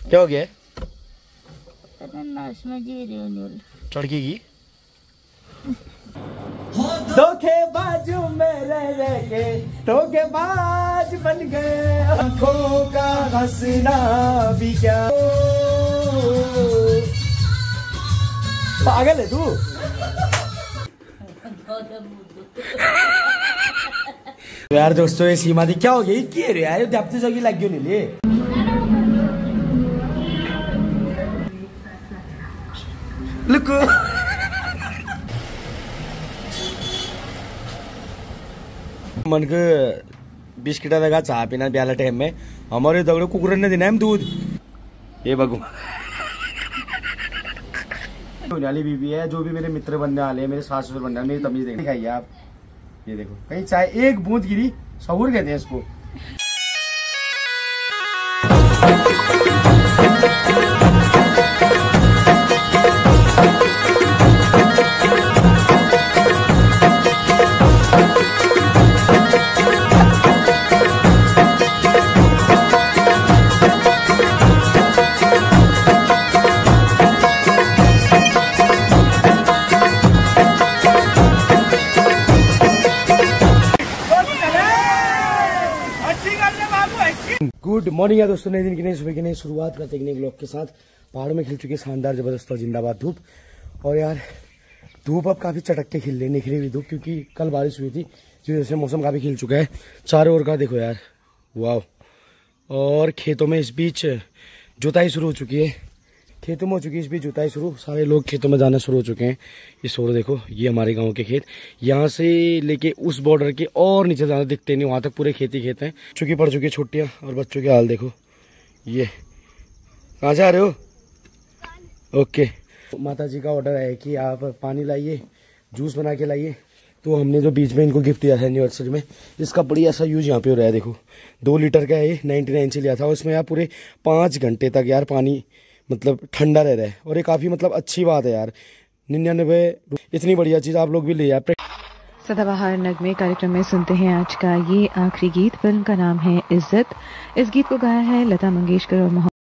क्या हो गया? चढ़की की धोखेबाजू में रह के धोखेबाज बन गए, आंखों का हंसना भी क्या। पागल है तू। यार दोस्तों ये सीमा दी क्या हो गई की रे यार, दफ्ते जगी लग गई नहीं ले। लुक मन के बिस्किट लगा चाह पीना प्याला टाइम में हमारे दगड़े कुकुर ने देना है दूध। ये बगू होने वाली बीबी है, जो भी मेरे मित्र बनने वाले हैं, मेरे सास ससुर बनने वाले, मेरी तमीज देखने खाइए आप। ये देखो कहीं चाहे एक बूंद गिरी सहूर कहते हैं इसको। गुड मॉर्निंग है दोस्तों, नए दिन की नई सुबह की नई शुरुआत करते हैं ब्लॉग के साथ। पहाड़ों में खिल चुकी है शानदार जबरदस्त और जिंदाबाद धूप। और यार धूप अब काफी चटक के खिल रही, निखरी हुई धूप, क्योंकि कल बारिश हुई थी जिस वजह से मौसम काफी खिल चुका है चारों ओर का। देखो यार वाह। और खेतों में इस बीच जुताई शुरू हो चुकी है, खेतों में हो चुकी है इस बीच जुताई शुरू। सारे लोग खेतों में जाना शुरू हो चुके हैं। इस ओर देखो ये हमारे गांव के खेत, यहाँ से लेके उस बॉर्डर के और नीचे जाना दिखते नहीं, वहां तक पूरे खेती खेत हैं। चुकी पड़ चुकी है छुट्टियां और बच्चों के हाल देखो। ये कहाँ से आ रहे हो? ओके माता जी का ऑर्डर है कि आप पानी लाइए, जूस बना के लाइए। तो हमने जो बीच में इनको गिफ्ट दिया था एनिवर्सरी में, इसका बढ़िया सा यूज यहाँ पे हो रहा है। देखो 2 लीटर का है ये, 99 से लिया था। और इसमें यार पूरे 5 घंटे तक यार पानी मतलब ठंडा रह रहा है। और ये काफी मतलब अच्छी बात है यार। 99 इतनी बढ़िया चीज आप लोग भी ले जाए। सदाबहार नगमे कार्यक्रम में सुनते हैं आज का ये आखिरी गीत। फिल्म का नाम है इज्जत। इस गीत को गाया है लता मंगेशकर और मोहम्मद।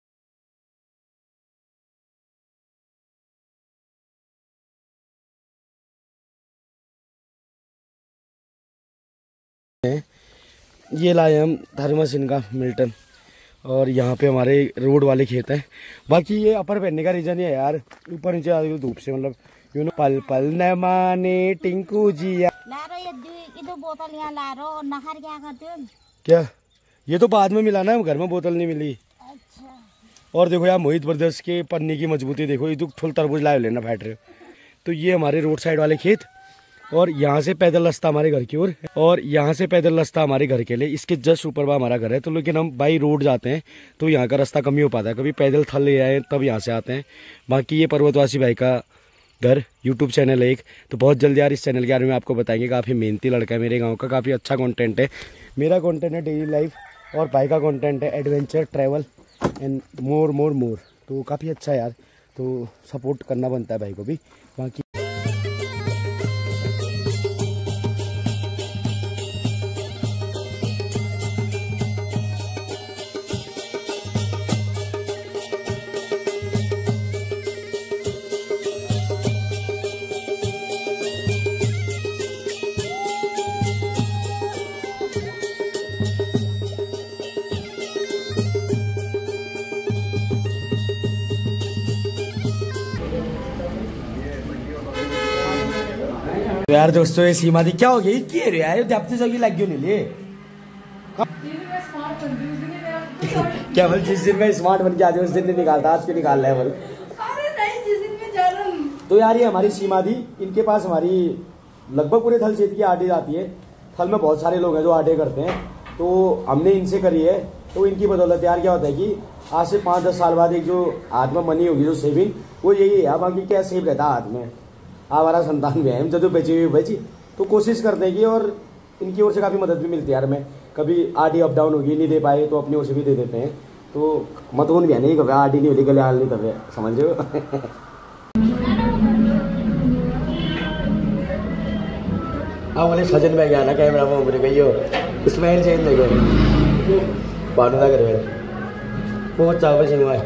ये लाए हम धर्मसिंह का मिल्टन। और यहाँ पे हमारे रोड वाले खेत हैं। बाकी ये अपर पहनने का रीजन है यार, ऊपर नीचे आ धूप से मतलब यू नो। पल पल न माने टिंकू जिया बोतल यहाँ ला रहा नहर क्या करते हो क्या? ये तो बाद में मिला ना, घर में बोतल नहीं मिली। अच्छा। और देखो यार मोहित ब्रदर्स के पन्नी की मजबूती देखो, ये तो फुल तरबूज लाए लेना फैट रहे। तो ये हमारे रोड साइड वाले खेत, और यहाँ से पैदल रास्ता हमारे घर की ओर, और यहाँ से पैदल रास्ता हमारे घर के लिए। इसके जस्ट ऊपर बा हमारा घर है। तो लेकिन हम बाई रोड जाते हैं तो यहाँ का रास्ता कम ही हो पाता है, कभी पैदल थल ले आए तब यहाँ से आते हैं। बाकी ये पर्वतवासी भाई का घर, यूट्यूब चैनल है एक। तो बहुत जल्दी यार इस चैनल के बारे में आपको बताएंगे। काफ़ी मेहनती लड़का है मेरे गाँव का, काफ़ी अच्छा कॉन्टेंट है। मेरा कॉन्टेंट है डेली लाइफ, और भाई का कॉन्टेंट है adventure, travel and more more more. तो काफ़ी अच्छा है यार, तो सपोर्ट करना बनता है भाई को भी। बाकी यार दोस्तों ये सीमा दी क्या हो गई की रे यार, दफ्ते जगी लग गई नहीं ले। क्या बोल जिस दिन में स्मार्ट बन के आ जाए उस दिन नहीं निकालता, आज क्यों निकाल रहा है बोल? तो यार ये हमारी सीमा दी, इनके पास हमारी लगभग पूरे थल क्षेत्र की आटे आती है। थल में बहुत सारे लोग हैं जो आटे करते हैं, तो हमने इनसे करी है। तो इनकी बदौलत यार क्या होता है कि आज से 5-10 साल बाद एक जो हाथ में मनी होगी, जो सेविंग, वो यही है। बाकी क्या सेव रहता है हाथ में। हमारा संतान भी है, हम जो बची हुई बची, तो कोशिश करते हैं कि, और इनकी ओर से काफ़ी मदद भी मिलती है यार। मैं कभी आरडी अप डाउन होगी, नहीं दे पाए तो अपनी ओर से भी दे देते हैं। तो मतून भी है नहीं, कभी आरडी नहीं होती गले हाल नहीं कभी, समझ रहे हो। हाँ बोले सजन में गया ना कैमरा में मेरे भैया, इसमें चेंज हो गए बानूदा कर बहुत चाव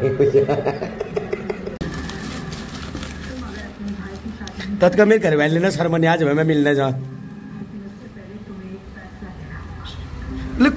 तत्का मेरे घर वाले ना शर्मन आज मैं मिलने जा लुक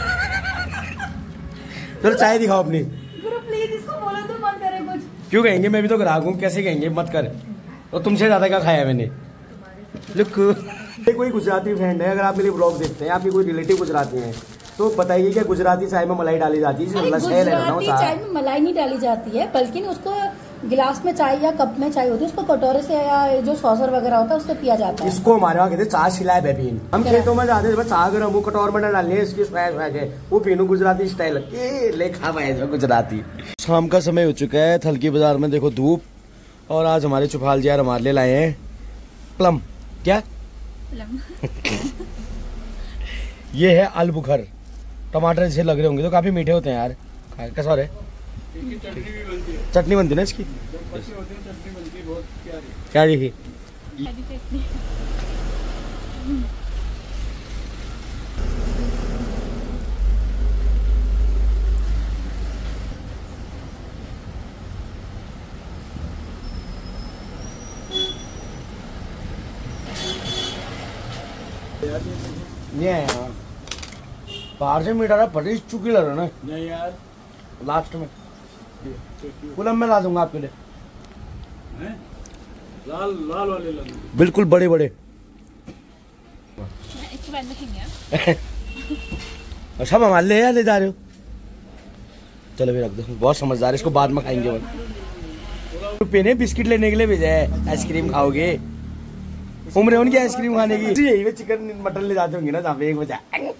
चलो चाय दिखाओ अपनी। प्लीज इसको बोलो तो मत करे कुछ। क्यों कहेंगे, मैं भी तो ग्राहक हूँ, कैसे कहेंगे मत कर। और तुमसे ज्यादा क्या खाया मैंने। लुक कोई गुजराती फ्रेंड है, अगर आप मेरे ब्लॉग देखते हैं, आपके कोई रिलेटिव गुजराती हैं तो बताइए क्या गुजराती चाय में मलाई डाली जाती है? गुजराती चाय में मलाई नहीं डाली जाती है, बल्कि उसको गिलास में चाय या कप में चाय होती है, उसको कटोरे से या जो सॉसर वगैरह होता है उससे पिया जाता है। इसको हमारे वहाँ कहते चाय सिलाए बेबीन। हम खेतों में जाते हैं, चाय गरम वो कटोर में डालनी है, इसकी वो पीनू गुजराती स्टाइल ले खा पाए गुजराती। शाम का समय हो चुका है, थलकी बाजार में देखो धूप, और आज हमारे चुफाल जी यार हमारे लिए लाए हैं प्लम। क्या ये है आलूबुखर, टमाटर जैसे लग रहे होंगे तो काफी मीठे होते हैं यार। कैसा हो रहा है? चटनी बनती ना इसकी, क्या देखी ये है यार, बाहर से मीठा रहा, बड़ी चुकी लग रहा ना। नहीं यार, लास्ट में कुलम में ला दूंगा आपके लिए। लाल लाल वाले ला दूंगा, बिल्कुल बड़े बड़े। सब हमारे ले ले जा रहे हो? चलो भी रख दो, बहुत समझदार है, इसको बाद में खाएंगे। तो पेने बिस्किट लेने के लिए भेजा है, आइसक्रीम खाओगे? उम्र है उनकी आइसक्रीम खाने की। यही वे चिकन मटन ले जाते होंगे ना जहाँ पे 1 बजे।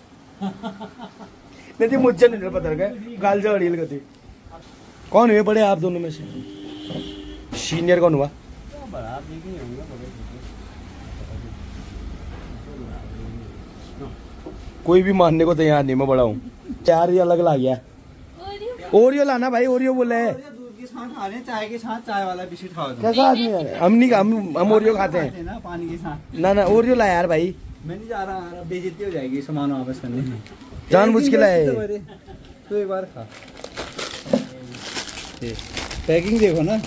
नहीं मुझे नहीं पता लगा, गाल से अड़ील गति। कौन हुए बड़े आप दोनों में से? सीनियर कौन हुआ? कोई भी मानने को तैयार नहीं, मैं बड़ा हूँ। चार ये अलग ला गया। ओरियो लाना भाई, ओरियो बोले है। चाय के साथ चाय वाला बिस्किट खाओ। कैसा आदमी है? हम नहीं, हम ओरियो खाते हैं ना पानी के साथ। ना ओरियो ला यार भाई। मैं नहीं जा रहा, बेइज्जती हो जाएगी सामान वापस करने में। जान मुश्किल है तो एक बार खा, पैकिंग देखो ना,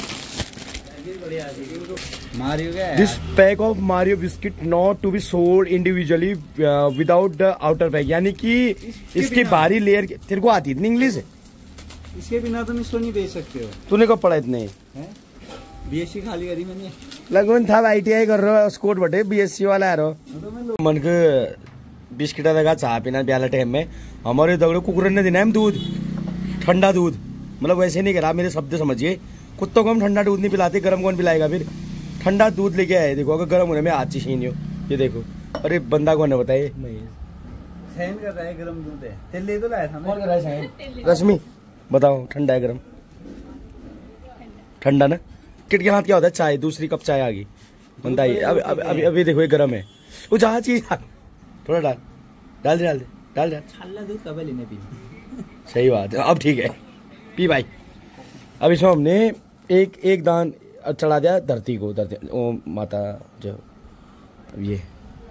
मारियो क्या है? This pack of Mario biscuit not to be sold individually without the outer pack, यानी कि इसकी बाहरी लेयर। तेरे को आती इतनी इंग्लिश? इसके बिना तुम इसको नहीं बेच सकते हो। तूने कब पढ़ा इतने? बीएससी खाली करी मैंने। लगभग था ITI कर रहे हो, स्कोर बटे BSc वाला आ रहा मन के बिस्किट लगा चाह पीना प्याला टाइम में। हमारे दगड़े कुकुर ने देना है दूध, ठंडा दूध, मतलब वैसे नहीं करा, मेरे शब्द समझिए। कुत्तों को हम ठंडा दूध नहीं पिलाते, गर्म कौन पिलाएगा? फिर ठंडा दूध लेके आए, देखो अगर गर्म होने में आज छीन हो, ये देखो। अरे बंदा कौन है बताइए? सहन कर रहा है, गर्म दूध है। तेल ले तो लाया था कौन कर रहा है सहन? रश्मि बताओ, ठंडा है गर्म? ठंडा ना। किट के हाथ क्या होता है? चाय, दूसरी कप चाय आ गई बंदा ही। अभी देखो ये गर्म है। वो जहाँ चीज थोड़ा डाल दे। छल्ला दूध कब लेने पीने? सही बात है, अब ठीक है, पी भाई। अब इसमें हमने एक दान चढ़ा दिया धरती को, ओ माता जो ये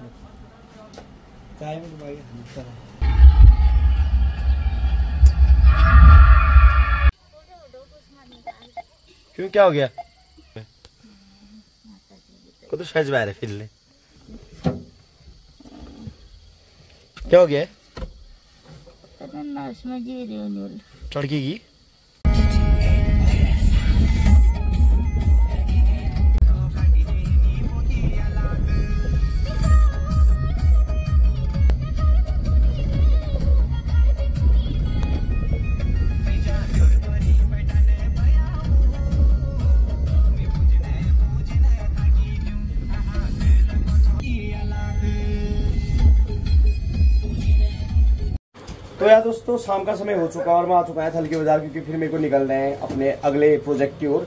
चाय में क्यों, क्या हो गया? को तो सच बाहर है फिर ले, क्या हो गया? चढ़की की तो यार दोस्तों, शाम का समय हो चुका और मैं आ चुका है थलकी बाजार, क्योंकि फिर मेरे को निकलना है अपने अगले प्रोजेक्ट की ओर।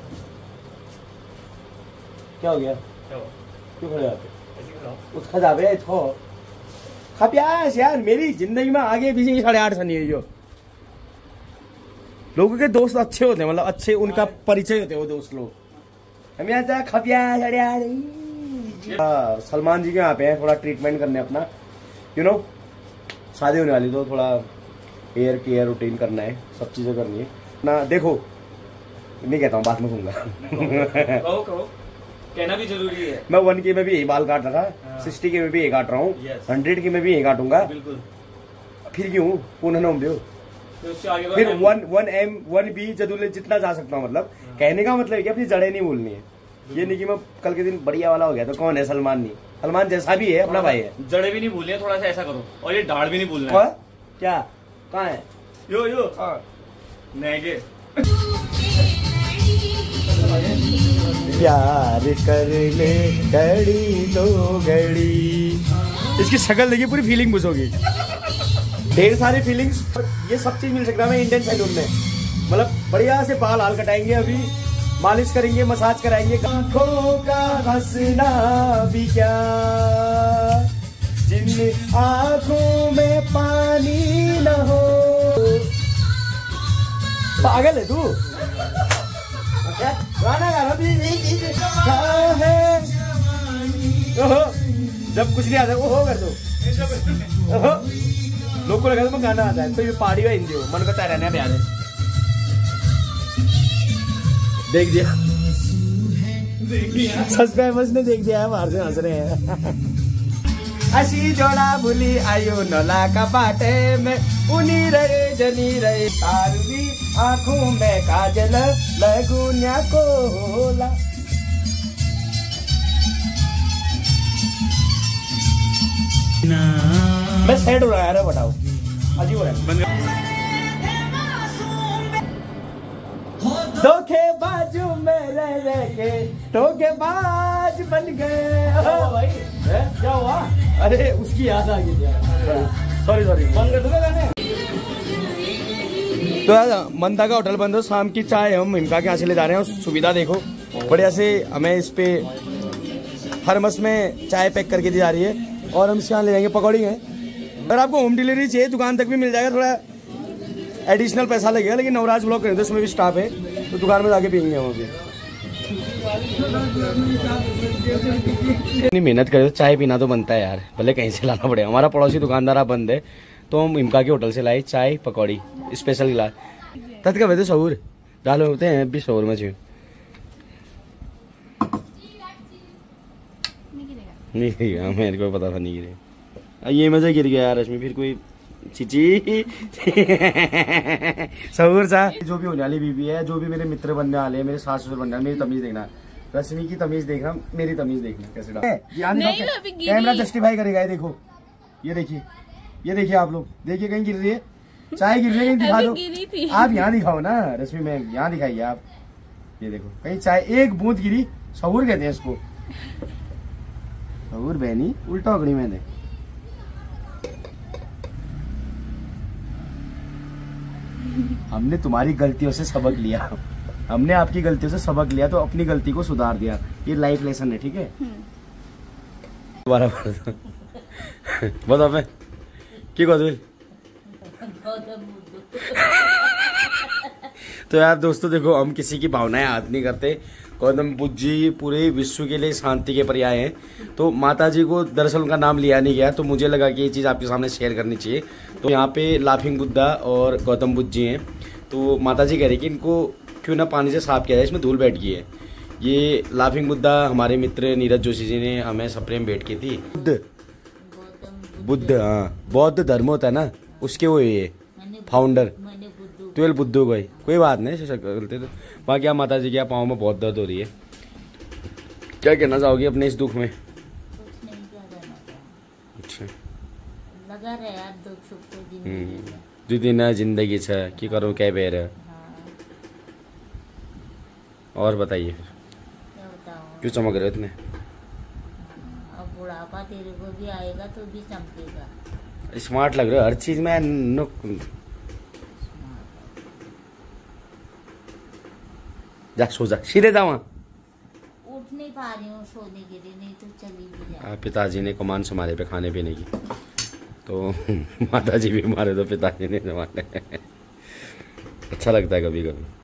क्या हो गया? क्यों खड़े जाते? उठ खा जावे खा प्यास यार। मेरी जिंदगी में आगे पीछे 8:30 नहीं है। जो लोगों के दोस्त अच्छे होते हैं, मतलब अच्छे उनका परिचय होते हैं वो दोस्त लोग। हम यहाँ चाहे खपिया सलमान जी के यहाँ पे हैं, थोड़ा ट्रीटमेंट करने अपना, यू नो शादी होने वाली, तो थोड़ा हेयर केयर रूटीन करना है, सब चीजें करनी है। ना देखो, नहीं कहता हूँ, बात में कहूँगा। कहो कहना भी जरूरी है। मैं 1K में भी यही बाल काट रहा था, 60K में भी यही काट रहा हूँ, 100K में भी यही काटूंगा। बिल्कुल। फिर क्यों पुनः नोम दो, फिर 1M 1B जदूले जितना जा सकता हूँ। मतलब कहने का मतलब है कि अपनी जड़ें नहीं भूलनी है। ये नहीं कि मैं कल के दिन बढ़िया वाला हो गया तो कौन है, सलमान नहीं, सलमान जैसा भी है अपना भाई है। जड़े भी नहीं भूलनी है, थोड़ा सा ऐसा करो, और ये दाढ़ भी नहीं भूलना है। क्या कहाँ है यो नेगे प्यार कर ले घड़ी दो घड़ी। इसकी शक्ल देखिए, पूरी फीलिंग घुसोगी, ढेर सारी फीलिंग्स, ये सब चीज मिल सकता है हमें इंडियन सैलून में। मतलब बढ़िया से बाल हाल कटाएंगे, अभी मालिश करेंगे, मसाज कराएंगे। आंखों का हंसना भी क्या, जिन आंखों में पानी न हो। पागल है तू, गाना गाना है। जब कुछ नहीं आता ओहो कर दो, लोग को लगा तो मैं गाना आता है, तो ये पहाड़ी है हिंदी हो, मन का चाह रहना प्यार है। देख दिया सब्सक्राइबर्स ने, देख दिया है, बाहर से हंस रहे हैं। असी जोड़ा भूली आयो नला का बाटे में, उनी रहे जनी रहे तारवी आंखों में काजल लगुन्या को होला। मैं सेट हो रहा है, बताओ अजीब हो रहा है। धोखेबाजू में रह के धोखेबाज बन गए। भाई क्या हुआ? अरे उसकी याद आ गई यार, सॉरी बंद कर दूंगा गाने। तो यार मंदा का होटल बंद हो, शाम की चाय हम हिमका के यहाँ से ले जा रहे हैं। सुविधा देखो बढ़िया से, हमें इस पे थर्मस में चाय पैक करके दी जा रही है, और हम इससे यहाँ ले जाएंगे। पकौड़ी है, अगर आपको होम डिलीवरी चाहिए दुकान तक भी मिल जाएगा, थोड़ा एडिशनल पैसा लगेगा, लेकिन नवराज ब्लॉग करेंगे उसमें भी स्टाफ है, तो दुकान में जाके पियेंगे वहाँ पे। इतनी मेहनत करे तो चाय पीना तो बनता है यार, भले कहीं से लाना पड़ेगा। हमारा पड़ोसी दुकानदार आप बंद है, तो हम इमका के होटल से लाए चाय पकौड़ी स्पेशल गिलास। तद का वैसे शहूर डालो होते हैं भी शहूर में चाहिए नहीं गिरेगा, मेरे को पता था नहीं गिरेगा। ये मजा गिर गया यार इसमें, फिर कोई चिची सहूर सा। जो भी होने वाली बीबी है, जो भी मेरे मित्र बनने वाले हैं, मेरे सास ससुर बनने वाले, मेरी तमीज देखना, रश्मि की तमीज देखना, मेरी तमीज देखना कैसे कैमरा जस्टिफाई करेगा। ये देखो, ये देखिए आप लोग, देखिए कहीं गिर रही है चाय, गिर रही है, कहीं दिखा दो आप, यहाँ दिखाओ ना रश्मि मैम, यहाँ दिखाइए आप। ये देखो कहीं चाय एक बूंद गिरी, सहूर कहते हैं इसको, सहूर बहनी उल्टा पकड़ी मैंने। हमने तुम्हारी गलतियों से सबक लिया, हमने आपकी गलतियों से सबक लिया, तो अपनी गलती को सुधार दिया। ये लाइफ लेसन है, ठीक है। दोबारा बताओ की कहते। तो यार दोस्तों देखो, हम किसी की भावनाएं याद नहीं करते। गौतम बुद्ध जी पूरे विश्व के लिए शांति के पर्याय हैं, तो माता जी को दरअसल उनका नाम लिया नहीं गया, तो मुझे लगा कि ये चीज़ आपके सामने शेयर करनी चाहिए। तो यहाँ पे लाफिंग बुद्धा और गौतम बुद्ध जी हैं, तो माता जी कह रही कि इनको क्यों ना पानी से साफ किया जाए, इसमें धूल बैठ गई है। ये लाफिंग बुद्धा हमारे मित्र नीरज जोशी जी ने हमें सप्रे में भेंट की थी। बुद्ध हाँ, बौद्ध धर्म होता है ना, उसके वो ये फाउंडर 12 बुद्धू भाई। कोई बात नहीं, गलती तो बाकी आप माता जी के पाँव में बहुत दर्द हो रही है, क्या कहना चाहोगी अपने इस दुख में? अच्छा लगा रहे यार, दुख सुख तो जिंदगी दो दिन जिंदगी छा की करूँ क्या बेर। और बताइए फिर क्या बताऊं, क्यों चमक रहे हो इतने? अब बुढ़ापा तेरे को भी आएगा तो भी चमकेगा। स्मार्ट लग रहे हो हर चीज में। जा सो जा, सीधे जा वहाँ। उठ नहीं पा रही हूँ सोने के लिए, नहीं तो चली भी जा। पिताजी ने कमान संभाले पे खाने पीने की, तो माता जी भी मारे तो पिताजी ने संभाले। अच्छा लगता है कभी कभी।